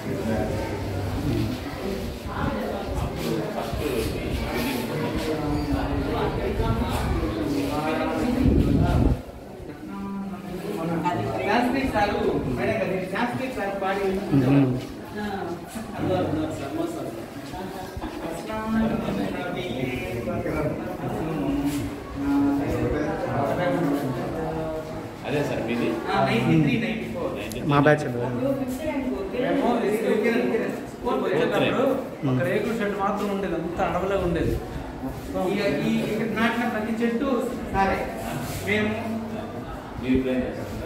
అదే సార్ మీది 93, 94 మా బ్యాచ్ ఒక రేకుల షెడ్ మాత్రం ఉండేది, అంతా అడవిలో ఉండేది. నాటిన ప్రతి చెట్టు సరే మేము మీరు ప్లాన్ చేస్తారు.